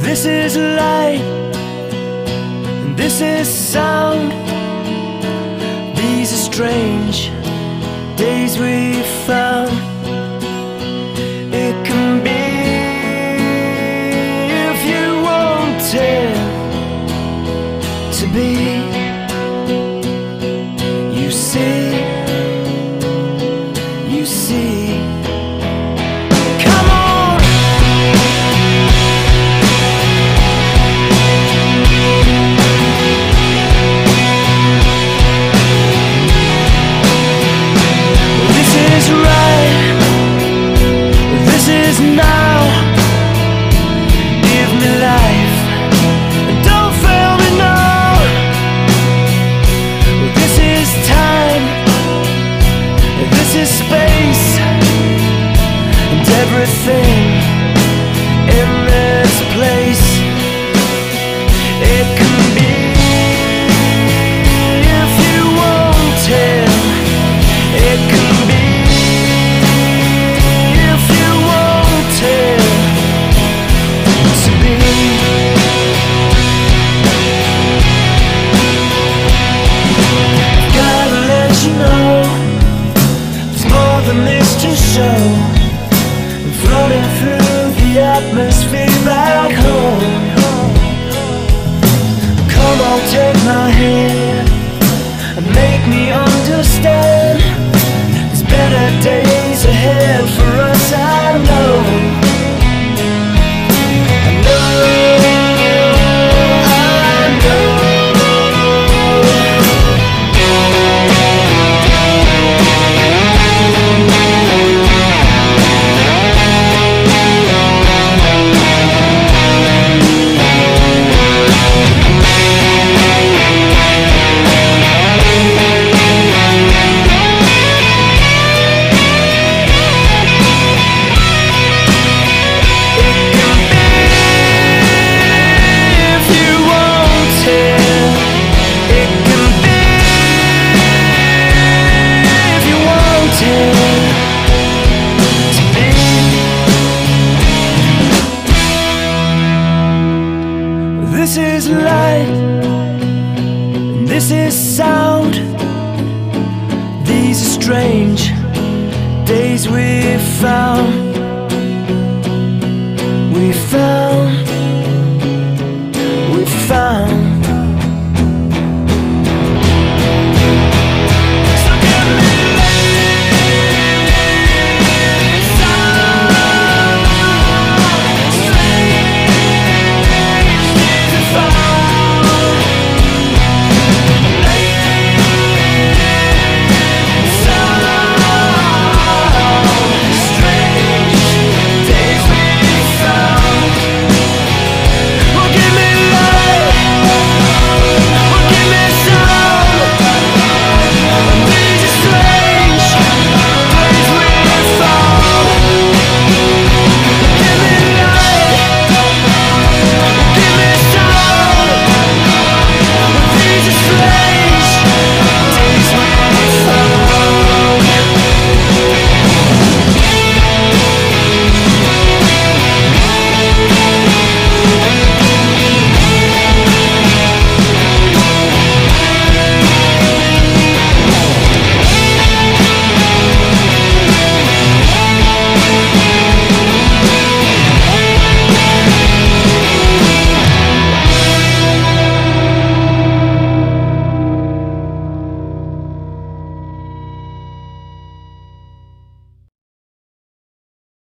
This is light, and this is sound. These are strange days we found. It can be if you want it to be. You see, you see. Come on! This is right, this is now. Give me life, and don't fail me now. This is time, this is space, and everything in this place. It can be if you want it. It can be if you want it to be. Gotta let you know there's more than this to show. I'm floating through the atmosphere back home. Come on, take my hand and make me understand. There's better days ahead for us, I know. I know, I know. This is light, and this is sound. These are strange days we found. We found